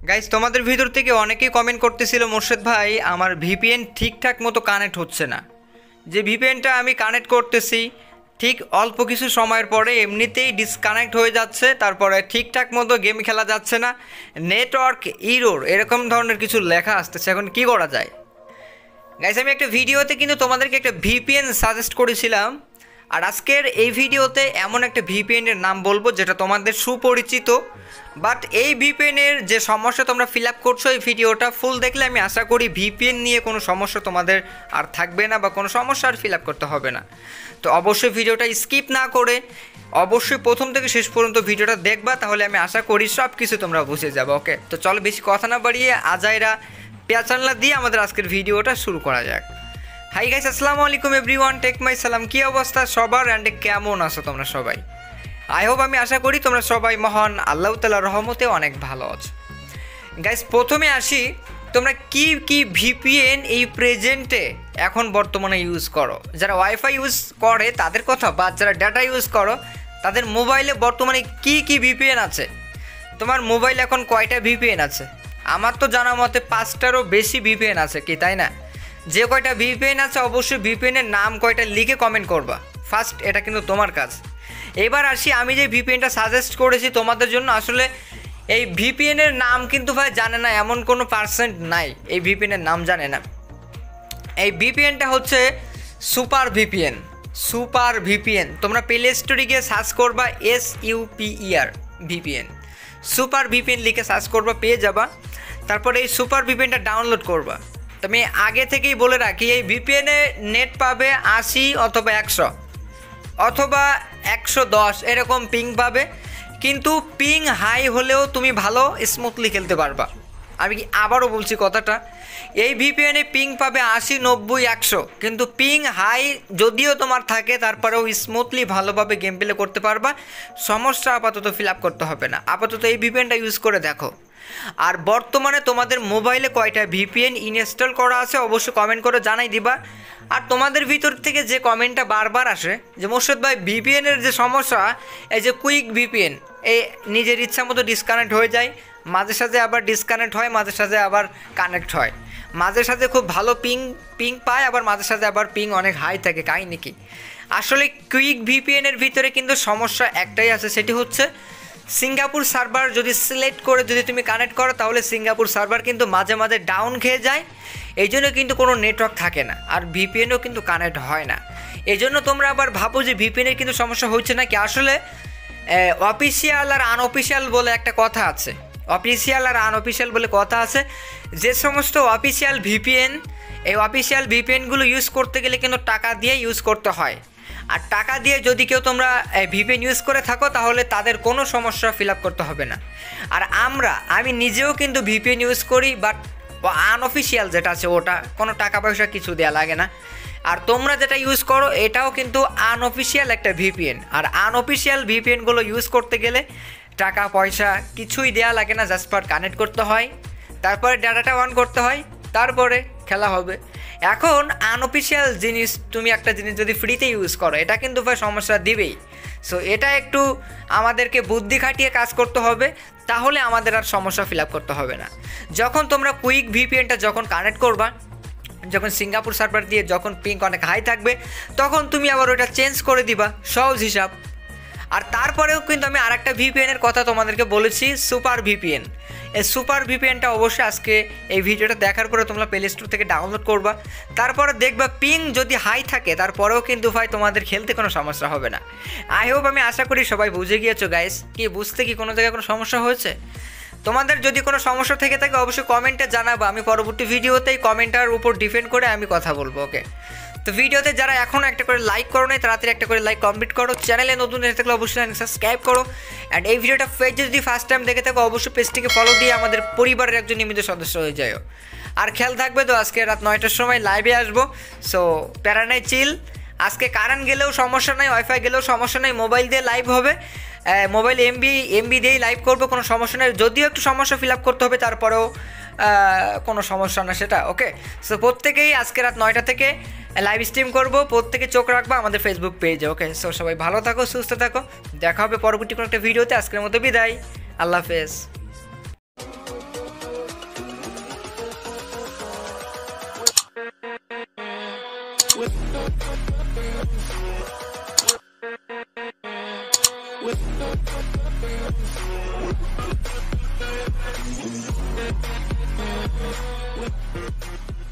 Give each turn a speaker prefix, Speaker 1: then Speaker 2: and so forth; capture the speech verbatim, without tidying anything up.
Speaker 1: Guys তোমাদের ভিতর থেকে অনেকেই কমেন্ট করতেছিল মোর্শেদ ভাই আমার ভিপিএন ঠিকঠাক মতো কানেক্ট হচ্ছে না। যে ভিপিএনটা আমি কানেক্ট করতেছি ঠিক অল্প কিছু সময়ের পরে এমনিতেই ডিসকানেক্ট হয়ে যাচ্ছে, তারপরে ঠিকঠাক মতো গেম খেলা যাচ্ছে না, নেটওয়ার্ক ইরোর এরকম ধরনের কিছু লেখা আসতেছে। এখন কি করা যায় গাইস? আমি একটা ভিডিওতে কিন্তু তোমাদেরকে একটা ভিপিএন সাজেস্ট করেছিলাম, আর আজকের এই ভিডিওতে এমন একটা ভিপিএনের নাম বলবো যেটা তোমাদের সুপরিচিত, বাট এই ভিপিএনের যে সমস্যা তোমরা ফিল আপ করছো এই ভিডিওটা ফুল দেখলে আমি আশা করি ভিপিএন নিয়ে কোনো সমস্যা তোমাদের আর থাকবে না বা কোনো সমস্যা আর ফিল আপ করতে হবে না। তো অবশ্যই ভিডিওটা স্কিপ না করে অবশ্যই প্রথম থেকে শেষ পর্যন্ত ভিডিওটা দেখবা, তাহলে আমি আশা করি সব কিছু তোমরা বুঝে যাবে। ওকে, তো চলো বেশি কথা না বাড়িয়ে আজাইরা পেঁচানলা দিয়ে আমাদের আজকের ভিডিওটা শুরু করা যাক। হাই গাইস, আসসালামু আলাইকুম এভরিওয়ান, টেক মাই সালাম। কী অবস্থা সবার অ্যান্ড কেমন আছো তোমরা সবাই? আই হোপ আমি আশা করি তোমরা সবাই মহান আল্লাহ তাআলার রহমতে অনেক ভালো আছো। গাইস প্রথমে আসি, তোমরা কি কি ভিপিএন এই প্রেজেন্টে এখন বর্তমানে ইউজ করো? যারা ওয়াইফাই ইউজ করে তাদের কথা, বা যারা ডাটা ইউজ করো তাদের মোবাইলে বর্তমানে কি কি ভিপিএন আছে? তোমার মোবাইলে এখন কয়টা ভিপিএন আছে? আমার তো জানা মতে পাঁচটারও বেশি ভিপিএন আছে, কি তাই না? যে কয়টা ভিপিএন আছে অবশ্যই ভিপিএনের নাম কয়টা লিখে কমেন্ট করবা ফার্স্ট, এটা কিন্তু তোমার কাজ। এবার আসি, আমি যে ভিপিএনটা সাজেস্ট করেছি তোমাদের জন্য, আসলে এই ভিপিএনের নাম কিন্তু ভাই জানে না এমন কোনো পার্সেন্ট নাই এই ভিপিএনের নাম জানে না। এই ভিপিএনটা হচ্ছে সুপার ভিপিএন। সুপার ভিপিএন তোমরা প্লে স্টোরে গিয়ে সার্চ করবা, S U P E R VPN, super VPN লিখে সার্চ করবা, পেয়ে যাবা। তারপরে এই সুপার ভিপিএনটা ডাউনলোড করবা। তো আমি আগে থেকেই বলে রাখি, এই ভিপিএনে নেট পাবে আশি অথবা একশো অথবা একশো দশ এরকম পিং পাবে, কিন্তু পিং হাই হলেও তুমি ভালো স্মুথলি খেলতে পারবা। আমি আবারও বলছি কথাটা, এই ভিপিএনে পিং পাবে আশি নব্বই একশো, কিন্তু পিং হাই যদিও তোমার থাকে তারপরেও স্মুথলি ভালোভাবে গেম প্লে করতে পারবা, সমস্যা আপাতত ফিল আপ করতে হবে না। আপাতত এই ভিপিএনটা ইউজ করে দেখো। আর বর্তমানে তোমাদের মোবাইলে কয়টা ভিপিএন ইনস্টল করা আছে অবশ্যই কমেন্ট করে জানাই দিবা। আর তোমাদের ভিতর থেকে যে কমেন্টটা বারবার আসে যে মোর্শেদ ভাই ভিপিএনের যে সমস্যা, এই যে কুইক ভিপিএন এই নিজের ইচ্ছা মতো ডিসকানেক্ট হয়ে যায়, মাঝে সাঝে আবার ডিসকানেক্ট হয়, মাঝে সাঝে আবার কানেক্ট হয়, মাঝে সাঝে খুব ভালো পিং পিং পায়, আবার মাঝে সাঝে আবার পিং অনেক হাই থাকে, কাহিনি কি? আসলে কুইক ভিপিএনের ভিতরে কিন্তু সমস্যা একটাই আছে, সেটি হচ্ছে সিঙ্গাপুর সার্ভার যদি সিলেক্ট করে যদি তুমি কানেক্ট করো তাহলে সিঙ্গাপুর সার্ভার কিন্তু মাঝে মাঝে ডাউন খেয়ে যায়, এই জন্য কিন্তু কোনো নেটওয়ার্ক থাকে না, আর ভিপিএনও কিন্তু কানেক্ট হয় না। এই জন্য তোমরা আবার ভাবো যে ভিপিএনের কিন্তু সমস্যা হচ্ছে নাকি। আসলে অফিসিয়াল আর আনঅফিসিয়াল বলে একটা কথা আছে, অফিসিয়াল আর আনঅফিসিয়াল বলে কথা আছে। যে সমস্ত অফিসিয়াল ভিপিএন, এই অফিসিয়াল ভিপিএনগুলো ইউজ করতে গেলে কিন্তু টাকা দিয়ে ইউজ করতে হয়, আর টাকা দিয়ে যদি কেউ তোমরা ভিপিএন ইউজ করে থাকো তাহলে তাদের কোনো সমস্যা ফিল আপ করতে হবে না। আর আমরা আমি নিজেও কিন্তু ভিপিএন ইউজ করি, বাট আনঅফিসিয়াল যেটা আছে ওটা কোনো টাকা পয়সা কিছু দেওয়া লাগে না। আর তোমরা যেটা ইউজ করো এটাও কিন্তু আনঅফিসিয়াল একটা ভিপিএন, আর আনঅফিসিয়াল ভিপিএনগুলো ইউজ করতে গেলে টাকা পয়সা কিছুই দেওয়া লাগে না, জাস্ট পার কানেক্ট করতে হয়, তারপরে ডাটাটা অন করতে হয়, তারপরে খেলা হবে। এখন আনঅফিসিয়াল জিনিস তুমি একটা জিনিস যদি ফ্রিতে ইউজ করো এটা কিন্তু ভাই সমস্যা দিবেই। সো এটা একটু আমাদেরকে বুদ্ধি খাটিয়ে কাজ করতে হবে, তাহলে আমাদের আর সমস্যা ফিল আপ করতে হবে না। যখন তোমরা কুইক ভিপিএনটা যখন কানেক্ট করবা, যখন সিঙ্গাপুর সার্ভার দিয়ে যখন পিং অনেক হাই থাকবে তখন তুমি আবার ওটা চেঞ্জ করে দিবা, সহজ হিসাব। আর তারপরেও কিন্তু আমি আরেকটা ভিপিএনের কথা তোমাদেরকে বলেছি, সুপার ভিপিএন। এই সুপার ভিপিএনটা অবশ্যই আজকে এই ভিডিওটা দেখার পরে তোমরা প্লে স্টোর থেকে ডাউনলোড করবা, তারপরে দেখবা পিং যদি হাই থাকে তারপরেও কিন্তু ভাই তোমাদের খেলতে কোনো সমস্যা হবে না। আই হোপ আমি আশা করি সবাই বুঝে গিয়েছো গাইস। কি বুঝতে কি কোনো জায়গায় কোনো সমস্যা হয়েছে? তোমাদের যদি কোনো সমস্যা থেকে থাকে অবশ্যই কমেন্টে জানাবো, আমি পরবর্তী ভিডিওতেই কমেন্টার উপর ডিপেন্ড করে আমি কথা বলবো। ওকে, তো ভিডিওতে যারা এখনও একটা করে লাইক করো নাই তাড়াতাড়ি একটা করে লাইক কমপ্লিট করো, চ্যানেলে নতুন এসে থাকলে অবশ্যই সাবস্ক্রাইব করো, অ্যান্ড এই ভিডিওটা পেজে যদি ফার্স্ট টাইম দেখে থাকো অবশ্যই পেজটিকে ফলো দিয়ে আমাদের পরিবারের একজন নিয়মিত সদস্য হয়ে যাও। আর খেয়াল থাকবে তো আজকে রাত নয়টার সময় লাইভে আসবো, সো প্যারা নাই, চিল। আজকে কারেন্ট গেলেও সমস্যা নাই, ওয়াইফাই গেলেও সমস্যা নাই, মোবাইল দিয়ে লাইভ হবে, মোবাইল এমবি এমবি দিয়েই লাইভ করবো, কোনো সমস্যা নেই। যদিও একটু সমস্যা ফিল আপ করতে হবে তারপরেও কোনো সমস্যা না সেটা। ওকে, সো প্রত্যেকেই আজকে রাত নয়টা থেকে লাইভ স্ট্রিম করবো, প্রত্যেকে চোখ রাখবা আমাদের ফেসবুক পেজে। ওকে, সো সবাই ভালো থাকো, সুস্থ থাকো, দেখা হবে পরবর্তী কোনো একটা ভিডিওতে। আজকের মতো বিদায়, আল্লাহ হাফেজ।
Speaker 2: With